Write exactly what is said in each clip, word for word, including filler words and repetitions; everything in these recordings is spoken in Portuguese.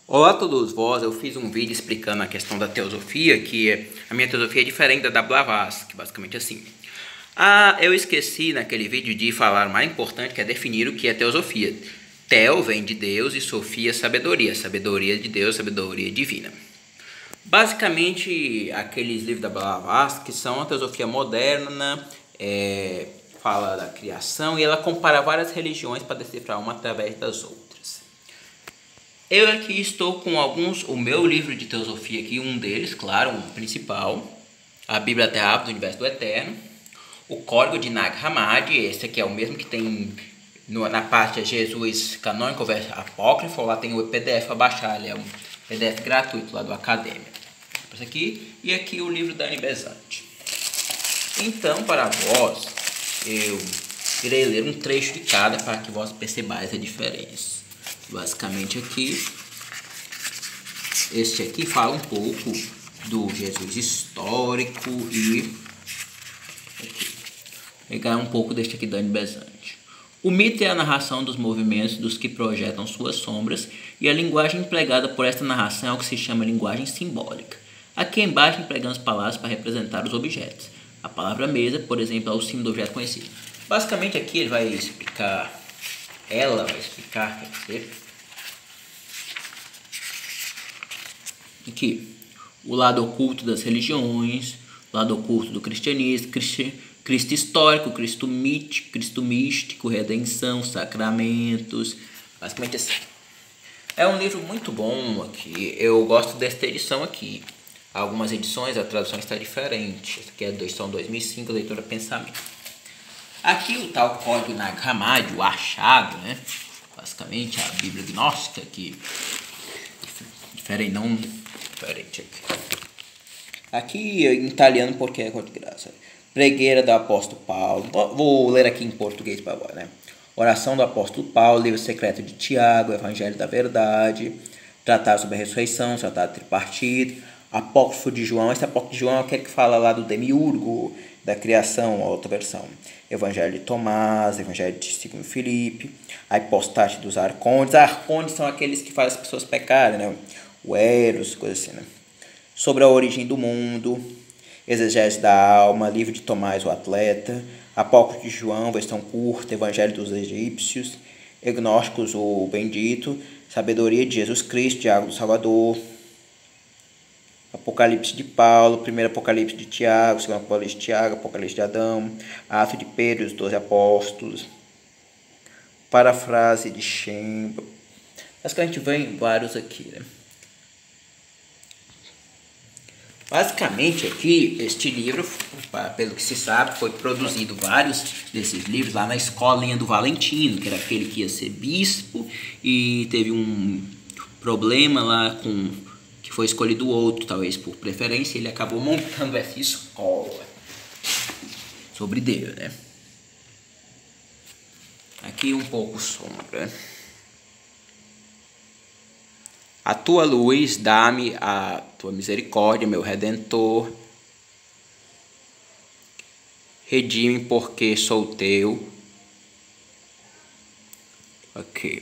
Olá a todos vós, eu fiz um vídeo explicando a questão da teosofia, que a minha teosofia é diferente da da Blavatsky, basicamente assim. Ah, eu esqueci naquele vídeo de falar o mais importante, que é definir o que é teosofia. Teo vem de Deus e sofia sabedoria, sabedoria de Deus, sabedoria divina. Basicamente, aqueles livros da Blavatsky são a teosofia moderna, é, fala da criação e ela compara várias religiões para decifrar uma através das outras. Eu aqui estou com alguns, o meu livro de teosofia aqui, um deles, claro, um principal, a Bíblia Terra do Universo do Eterno, o Código de Nag Hammadi, esse aqui é o mesmo que tem no, na parte de Jesus canônico versus apócrifo, lá tem o P D F a baixar, ele é um P D F gratuito lá do Acadêmia. Esse aqui, e aqui o livro da Annie Besant. Então, para vós, eu irei ler um trecho de cada para que vós percebais a diferença. Basicamente aqui, este aqui fala um pouco do Jesus histórico e aqui, pegar um pouco deste aqui da Annie Besant. O mito é a narração dos movimentos dos que projetam suas sombras e a linguagem empregada por esta narração é o que se chama linguagem simbólica. Aqui embaixo empregamos palavras para representar os objetos. A palavra mesa, por exemplo, é o símbolo do objeto conhecido. Basicamente aqui ele vai explicar, ela vai explicar, quer dizer, aqui, o lado oculto das religiões, o lado oculto do cristianismo, cristi, Cristo histórico, Cristo mítico, Cristo místico, redenção, sacramentos, basicamente assim. É um livro muito bom aqui, eu gosto desta edição aqui. Algumas edições a tradução está diferente, essa aqui é a edição dois mil e cinco, leitura Pensamento. Aqui o tal Código Nag Hammadi, o achado, né? Basicamente a Bíblia gnóstica aqui, diferente, não diferente aqui. Aqui em italiano porque é cor de graça. Pregueira do apóstolo Paulo, vou ler aqui em português para agora, né? Oração do apóstolo Paulo, livro secreto de Tiago, Evangelho da Verdade, Tratado sobre a ressurreição, Tratado tripartido, Apócrifo de João. Esse Apócrifo de João é aquele que fala lá do demiurgo, da criação, a outra versão. Evangelho de Tomás, Evangelho de segundo Filipe, a hipostate dos arcontes. Arcontes são aqueles que fazem as pessoas pecarem, né? O Eros, coisa assim, né? Sobre a origem do mundo, Exegese da alma, livro de Tomás, o atleta, Apócrifo de João, versão curta, Evangelho dos egípcios, Gnósticos, o bendito, Sabedoria de Jesus Cristo, Tiago do Salvador, Apocalipse de Paulo, primeiro Apocalipse de Tiago, segundo Apocalipse de Tiago, Apocalipse de Adão, Atos de Pedro, os doze apóstolos, parafrase de Shem. Basicamente vem vários aqui, né? Basicamente aqui, este livro, pelo que se sabe, foi produzido vários desses livros lá na escolinha do Valentino, que era aquele que ia ser bispo e teve um problema lá com que foi escolhido outro, talvez por preferência, ele acabou montando essa escola sobre Deus, né? Aqui um pouco sombra. A tua luz, dá-me a tua misericórdia, meu Redentor. Redime porque sou teu. Ok.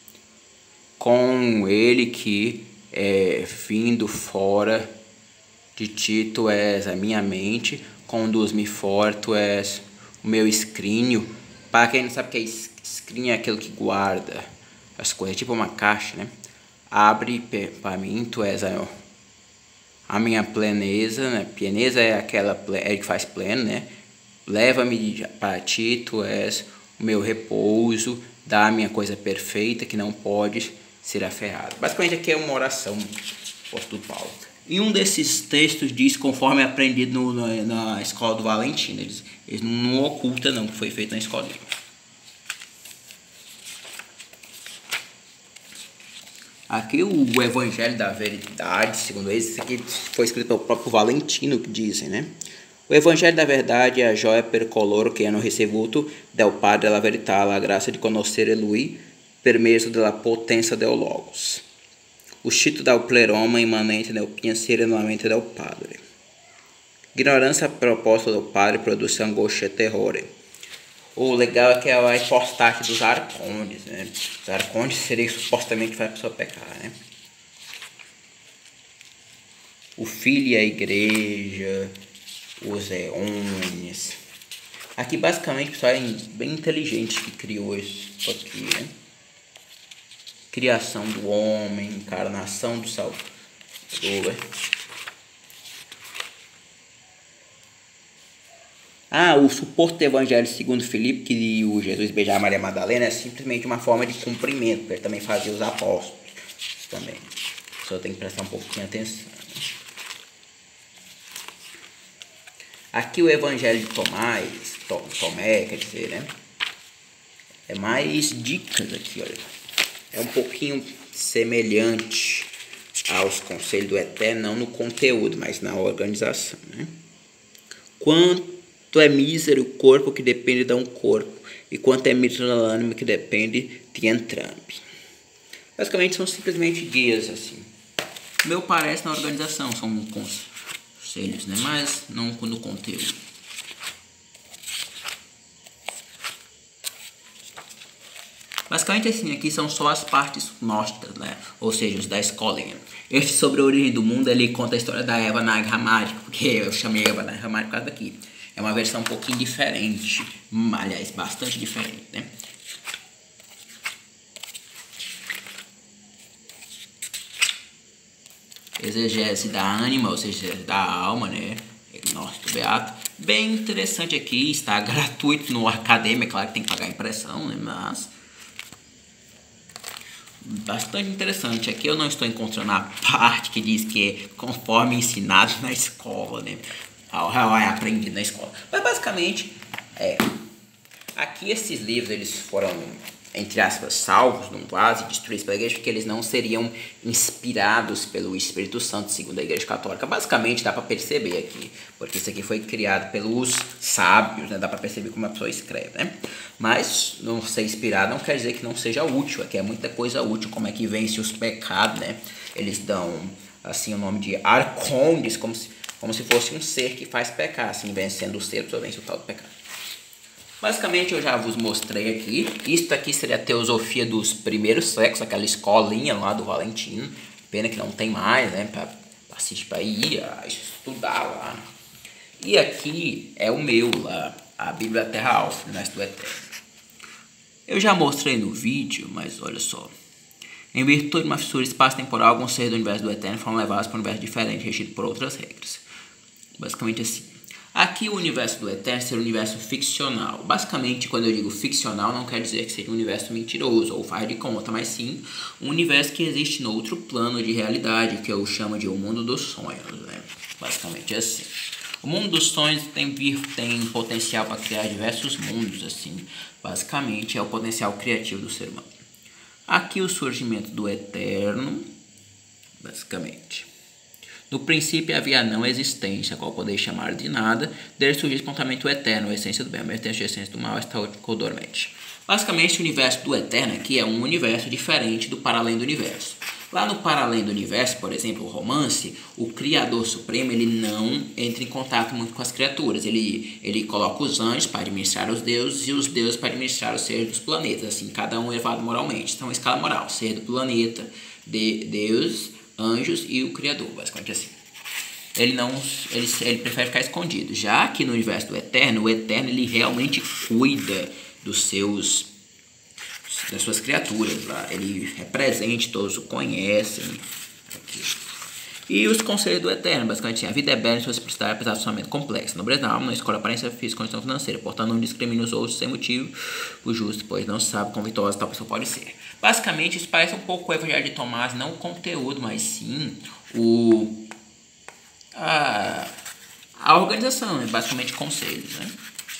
Com ele que é vindo fora de ti, tu és a minha mente. Conduz-me fora, tu és o meu escrínio. Para quem não sabe o que é escrínio, é aquilo que guarda as coisas, tipo uma caixa, né? Abre para mim, tu és a, a minha pleneza, né? Pleneza é aquela é que faz pleno, né? Leva-me para ti, tu és o meu repouso, dá a minha coisa perfeita que não pode ser aferrada. Basicamente aqui é uma oração do apóstolo Paulo. E um desses textos diz, conforme aprendido no, no, na escola do Valentino, eles, eles não ocultam não, que foi feito na escola dele. Aqui o Evangelho da Verdade, segundo eles, isso aqui foi escrito pelo próprio Valentino, que dizem, né? O Evangelho da Verdade é a joia per coloro che hanno ricevuto del Padre la verità, la grazia di conoscere Lui per mezzo della potenza del Logos. Uscito dal pleroma imanente nel pensiero nella mente del Padre. Ignorância a propósito do Padre produz angústia e terror. O legal é que é a hipostate dos arcontes, né? Os arcontes seria supostamente que faz a pessoa pecar, né? o Filho e a Igreja, os Eões. Aqui basicamente, pessoal, é bem inteligente que criou isso aqui, né? Criação do homem, encarnação do Salvador. Ah, o suposto do Evangelho segundo Filipe, que o Jesus beijar Maria Madalena, é simplesmente uma forma de cumprimento, porque ele também fazia os apóstolos também. Só tem que prestar um pouquinho de atenção. Né? Aqui o Evangelho de Tomás, Tom, Tomé, quer dizer, né? É mais dicas aqui, olha. É um pouquinho semelhante aos conselhos do Eterno, não no conteúdo, mas na organização, né? Quanto é mísero o corpo que depende de um corpo, e quanto é mísero a ânima que depende de entrambos. Basicamente são simplesmente guias assim. O meu parece na organização, são conselhos, né? Mas não no conteúdo. Basicamente assim, aqui são só as partes gnósticas, né? Ou seja, os da escolinha. Este sobre a origem do mundo, ele conta a história da Eva Nag Hammadi, porque eu chamei Eva Nag Hammadi por causa daqui. É uma versão um pouquinho diferente, aliás, bastante diferente, né? Exegese da ânima, ou seja, da alma, né? Gnóstico Beato. Bem interessante aqui, está gratuito no Academia, claro que tem que pagar a impressão, né? Mas bastante interessante. Aqui eu não estou encontrando a parte que diz que é conforme ensinado na escola, né? É aprendido na escola. Mas basicamente, é, aqui esses livros eles foram, entre aspas, salvos num vaso e destruídos pela igreja, porque eles não seriam inspirados pelo Espírito Santo, segundo a igreja católica. Basicamente dá para perceber aqui, porque isso aqui foi criado pelos sábios, né? Dá para perceber como a pessoa escreve, né? Mas não ser inspirado não quer dizer que não seja útil. Aqui é muita coisa útil, como é que vence os pecados, né? Eles dão assim o nome de arcondes, como se como se fosse um ser que faz pecar, assim, vencendo o ser, só vence o tal do pecado. Basicamente, eu já vos mostrei aqui. Isto aqui seria a teosofia dos primeiros séculos, aquela escolinha lá do Valentino. Pena que não tem mais, né, para assistir, para ir a estudar lá. E aqui é o meu lá, a Bíblia Terra Alfa, o Mestre do Eterno. Eu já mostrei no vídeo, mas olha só. Em virtude de uma fissura espaço-temporal, alguns seres do universo do Eterno foram levados para um universo diferente, regido por outras regras. Basicamente assim. Aqui o universo do Eterno seria um universo ficcional. Basicamente, quando eu digo ficcional, não quer dizer que seja um universo mentiroso ou faz de conta, mas sim um universo que existe no outro plano de realidade, que eu chamo de o mundo dos sonhos, né? Basicamente assim. O mundo dos sonhos tem, tem potencial para criar diversos mundos, assim. Basicamente, é o potencial criativo do ser humano. Aqui o surgimento do Eterno, basicamente. No princípio havia a não existência, qual podeis chamar de nada, dele surgiu espontaneamente o Eterno, a essência do bem, a vertente a essência do mal, está ficou dormente. Basicamente, o universo do Eterno aqui é um universo diferente do para-além do universo. Lá no para-além do universo, por exemplo, o romance, o Criador Supremo, ele não entra em contato muito com as criaturas. Ele, ele coloca os anjos para administrar os deuses e os deuses para administrar os seres dos planetas. Assim, cada um elevado moralmente. Então, a escala moral, ser do planeta, de Deus, anjos e o Criador, basicamente assim. Ele não, ele, ele prefere ficar escondido. Já que no universo do Eterno, o Eterno ele realmente cuida dos seus, das suas criaturas lá. Ele é presente, todos o conhecem. Aqui. E os conselhos do Eterno, basicamente assim, a vida é bela em sua simplicidade, apesar do somente complexo. Nobreza da alma, não escolhe aparência física, condição financeira, portanto não discrimina os outros sem motivo, o justo, pois não sabe quão vitoriosa tal pessoa pode ser. Basicamente, isso parece um pouco o Evangelho de Tomás, não o conteúdo, mas sim o, a, a organização, né? Basicamente conselhos, né?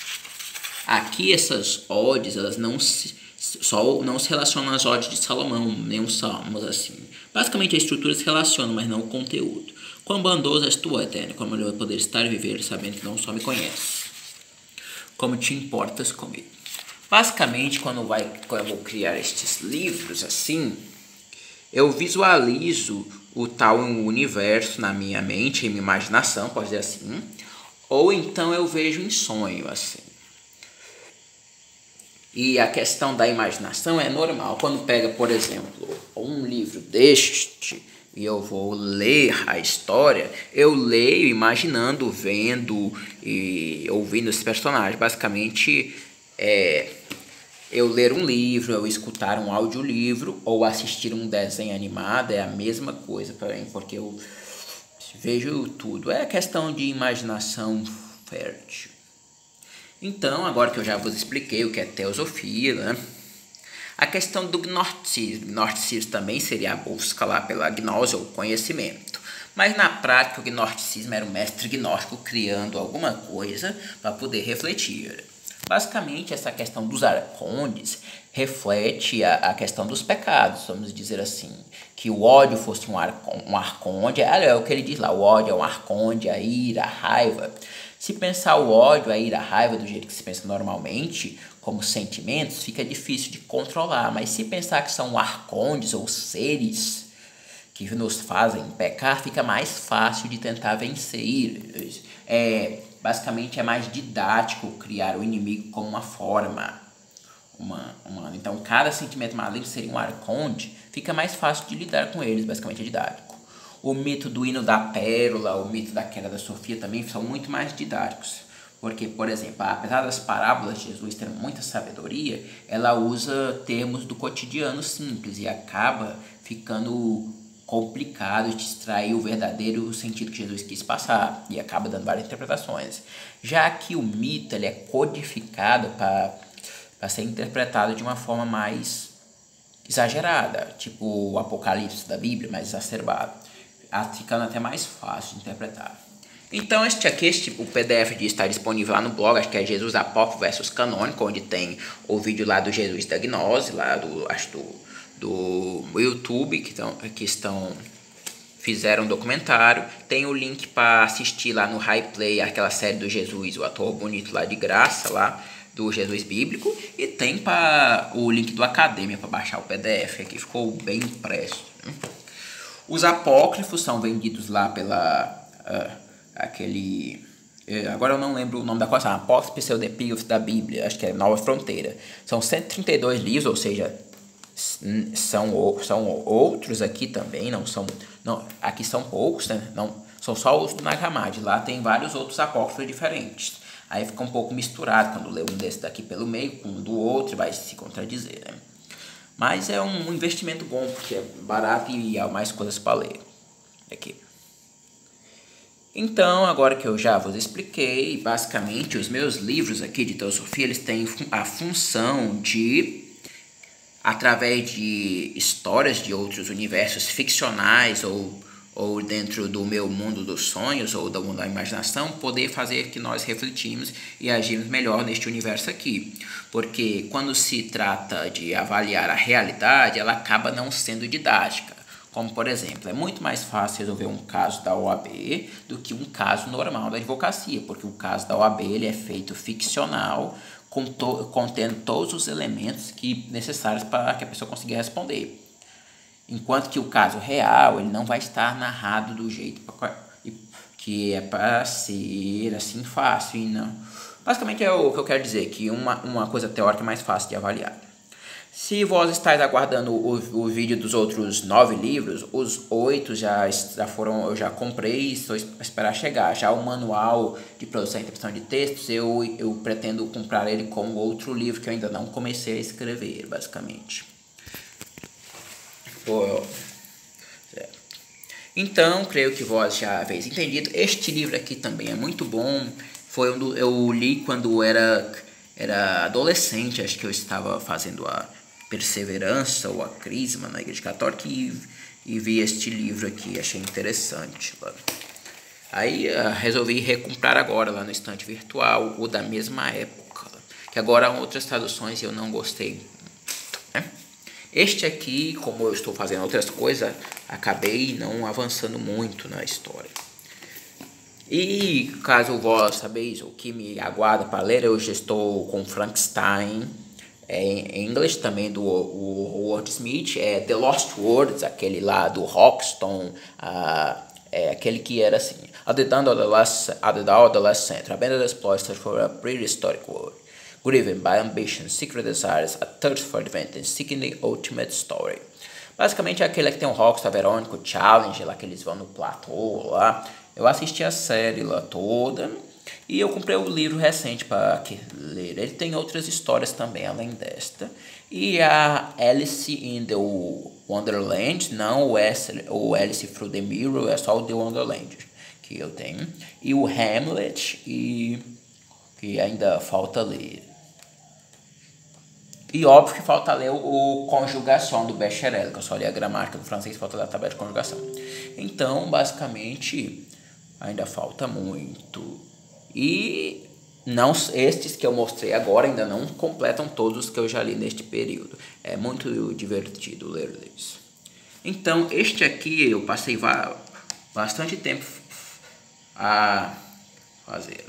Aqui essas odes, elas não se, só, não se relacionam às odes de Salomão, nem os salmos, assim. Basicamente a estrutura se relaciona, mas não o conteúdo. Quão bondoso és tu, Eterno, como eu poder estar e viver sabendo que não só me conheces. Como te importas comigo. Basicamente, quando, vai, quando eu vou criar estes livros assim, eu visualizo o tal universo na minha mente, em minha imaginação, pode dizer assim, ou então eu vejo em sonho, assim. E a questão da imaginação é normal. Quando pega, por exemplo, um livro deste, e eu vou ler a história, eu leio imaginando, vendo e ouvindo os personagens. Basicamente, é, eu ler um livro, eu escutar um audiolivro ou assistir um desenho animado é a mesma coisa para mim, porque eu vejo tudo. É questão de imaginação fértil. Então, agora que eu já vos expliquei o que é teosofia, né? A questão do gnosticismo. Gnosticismo também seria a busca lá pela gnose ou conhecimento. Mas na prática o gnosticismo era um mestre gnóstico criando alguma coisa para poder refletir. Basicamente essa questão dos arcondes reflete a, a questão dos pecados, vamos dizer assim. Que o ódio fosse um, arcon, um arconde, é o que ele diz lá, o ódio é um arconde, a ira, a raiva. Se pensar o ódio, a ira, a raiva do jeito que se pensa normalmente, como sentimentos, fica difícil de controlar. Mas se pensar que são arcondes ou seres que nos fazem pecar, fica mais fácil de tentar vencer. É, basicamente é mais didático criar o inimigo como uma forma. Uma, uma, então cada sentimento maligno seria um arconde, fica mais fácil de lidar com eles, basicamente é didático. O mito do hino da pérola, o mito da queda da Sofia também são muito mais didáticos. Porque, por exemplo, apesar das parábolas de Jesus terem muita sabedoria, ela usa termos do cotidiano simples e acaba ficando complicado de extrair o verdadeiro sentido que Jesus quis passar e acaba dando várias interpretações. Já que o mito ele é codificado para ser interpretado de uma forma mais exagerada, tipo o Apocalipse da Bíblia, mais exacerbado, ficando até mais fácil de interpretar. Então este aqui, este, o P D F está disponível lá no blog, acho que é Jesus Apócrifo versus Canônico, onde tem o vídeo lá do Jesus da Gnose, lá do, acho do, do YouTube, que, tão, que estão, fizeram um documentário. Tem o link para assistir lá no Hiplay, aquela série do Jesus, o ator bonito lá de graça, lá do Jesus Bíblico. E tem para o link do Academia para baixar o P D F, aqui ficou bem impresso. Os apócrifos são vendidos lá pela... Uh, aquele, agora eu não lembro o nome da coisa, Apócrifos Pseudepígrafos da Bíblia, acho que é Nova Fronteira. São cento e trinta e dois livros, ou seja, são, são outros aqui também, não são, não, aqui são poucos, né? Não, são só os do Nag Hammadi, lá tem vários outros apócrifos diferentes. Aí fica um pouco misturado quando lê um desse daqui pelo meio com um do outro e vai se contradizer, né? Mas é um investimento bom, porque é barato e há mais coisas para ler. Aqui. Então, agora que eu já vos expliquei, basicamente os meus livros aqui de teosofia, eles têm a função de, através de histórias de outros universos ficcionais ou, ou dentro do meu mundo dos sonhos ou do mundo da imaginação, poder fazer que nós refletimos e agimos melhor neste universo aqui. Porque quando se trata de avaliar a realidade, ela acaba não sendo didática. Como, por exemplo, é muito mais fácil resolver um caso da O A B do que um caso normal da advocacia, porque o caso da O A B ele é feito ficcional, com to contendo todos os elementos que necessários para que a pessoa consiga responder. Enquanto que o caso real ele não vai estar narrado do jeito que é para ser assim fácil. E não. Basicamente é o que eu quero dizer, que uma, uma coisa teórica é mais fácil de avaliar. Se vós estáis aguardando o, o vídeo dos outros nove livros, os oito já, já foram, eu já comprei e estou a esperar chegar. Já o manual de produção e interpretação de textos, eu, eu pretendo comprar ele como outro livro que eu ainda não comecei a escrever, basicamente. Pô, então, creio que vós já haveis entendido. Este livro aqui também é muito bom. Foi um do, eu li quando era, era adolescente, acho que eu estava fazendo a Perseverança ou a Crisma na Igreja Católica e, e vi este livro aqui, achei interessante. Aí uh, resolvi recomprar agora lá no estante virtual, o da mesma época, que agora há outras traduções e eu não gostei. Né? Este aqui, como eu estou fazendo outras coisas, acabei não avançando muito na história. E caso vós sabeis o que me aguarda para ler, eu já estou com Frankenstein, é, em inglês também do o, o Ward Smith, é The Lost Words, aquele lá do Hoxton, uh, é aquele que era assim, at the dawn of the last, at the dawn of the last century, abandoned exploits for a prehistoric world, driven by ambition, secret desires, a thirst for adventure, seeking the ultimate story. Basicamente é aquele que tem o Rockstar Verônica, o Challenge, lá que eles vão no platô lá. Eu assisti a série lá toda e eu comprei o livro recente para ler. Ele tem outras histórias também além desta. E a Alice in the Wonderland, não o Alice, o Alice Through the Mirror, é só o The Wonderland que eu tenho. E o Hamlet, e que ainda falta ler. E óbvio que falta ler o, o Conjugação do Becherel, que eu só li a gramática do francês, falta ler a tabela de conjugação. Então, basicamente, ainda falta muito. E não, estes que eu mostrei agora ainda não completam todos os que eu já li neste período. É muito divertido ler eles. Então, este aqui eu passei bastante tempo a fazer.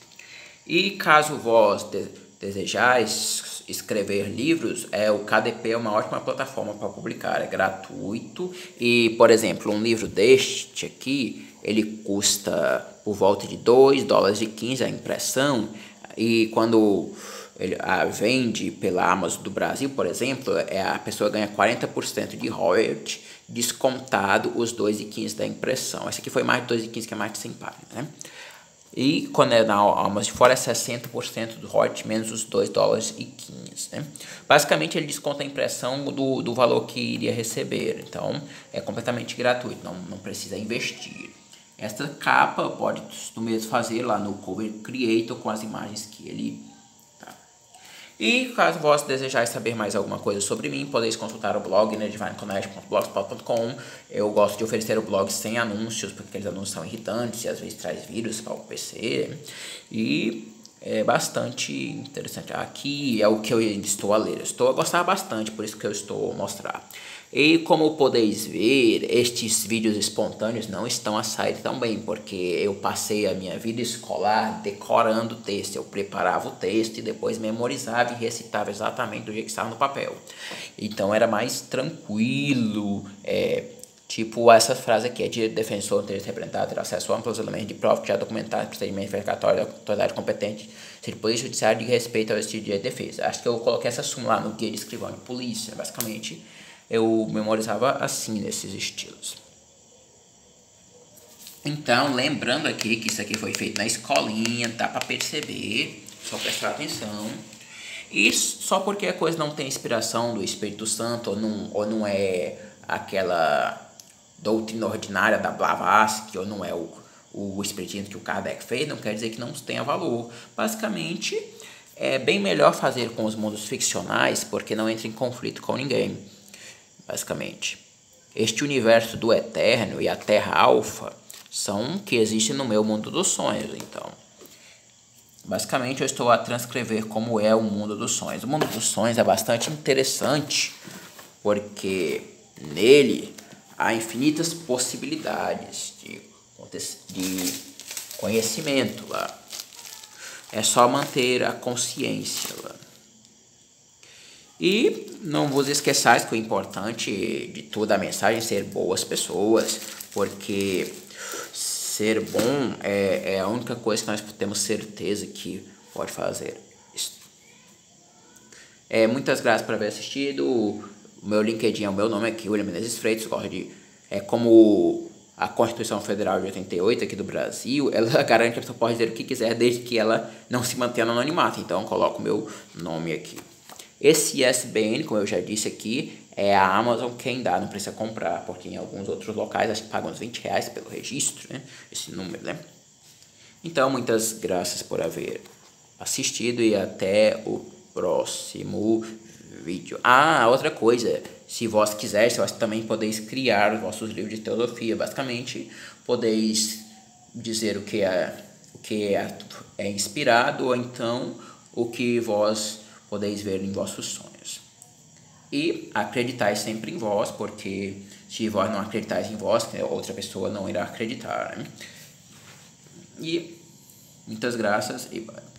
E caso vós desejais escrever livros, é, o K D P é uma ótima plataforma para publicar, é gratuito. E, por exemplo, um livro deste aqui, ele custa por volta de dois dólares e quinze a impressão, e quando ele a vende pela Amazon do Brasil, por exemplo, é, a pessoa ganha quarenta por cento de royalty, descontado os dois dólares e quinze da impressão. Esse aqui foi mais de dois dólares e quinze, que é mais de cem páginas, né? E quando é na Amazon de fora é sessenta por cento do royalty menos os dois dólares e quinze, né? Basicamente ele desconta a impressão do, do valor que iria receber. Então é completamente gratuito, não, não precisa investir. Esta capa pode tu mesmo fazer lá no Cover Creator com as imagens que ele tá. E caso vós desejais saber mais alguma coisa sobre mim, podeis consultar o blog nerdvine connect ponto blogspot ponto com. Eu gosto de oferecer o blog sem anúncios, porque aqueles anúncios são irritantes e às vezes traz vírus para o P C. E é bastante interessante. Aqui é o que eu estou a ler. Eu estou a gostar bastante, por isso que eu estou a mostrar. E como podeis ver, estes vídeos espontâneos não estão a sair tão bem, porque eu passei a minha vida escolar decorando o texto. Eu preparava o texto e depois memorizava e recitava exatamente do jeito que estava no papel. Então era mais tranquilo, é, tipo essa frase aqui: é direito do defensor ter representado, ter acesso a amplos elementos de prova que já documentados, procedimento verificatório da autoridade competente, seja polícia judiciária, de respeito ao estilo de defesa. Acho que eu coloquei essa súmula lá no guia de escrivão de polícia, basicamente. Eu memorizava assim, nesses estilos. Então, lembrando aqui que isso aqui foi feito na escolinha, dá para perceber, só prestar atenção. E só porque a coisa não tem inspiração do Espírito Santo, ou não, ou não é aquela doutrina ordinária da Blavatsky, ou não é o, o espiritismo que o Kardec fez, não quer dizer que não tenha valor. Basicamente, é bem melhor fazer com os mundos ficcionais, porque não entra em conflito com ninguém. Basicamente, este universo do Eterno e a Terra Alfa são que existem no meu mundo dos sonhos. Então, basicamente eu estou a transcrever como é o mundo dos sonhos. O mundo dos sonhos é bastante interessante, porque nele há infinitas possibilidades de, de conhecimento lá. É só manter a consciência lá. E não vos esqueçais que o importante de toda a mensagem é ser boas pessoas, porque ser bom é, é a única coisa que nós temos certeza que pode fazer. É, muitas graças por haver assistido. O meu LinkedIn é o meu nome aqui, William Menezes Freitas. Gosto de, é como a Constituição Federal de oitenta e oito aqui do Brasil, ela garante que a pessoa pode dizer o que quiser desde que ela não se mantenha no anonimato. Então eu coloco o meu nome aqui. Esse I S B N, como eu já disse aqui, é a Amazon quem dá, não precisa comprar, porque em alguns outros locais acho que pagam uns vinte reais pelo registro, né? Esse número, né? Então, muitas graças por haver assistido e até o próximo vídeo. Ah, outra coisa, se vós quiseres, vós também podeis criar os vossos livros de teosofia. Basicamente, podeis dizer o que é, o que é, é inspirado, ou então o que vós podeis ver em vossos sonhos. E acreditais sempre em vós, porque se vós não acreditais em vós, outra pessoa não irá acreditar, né? E muitas graças e bye.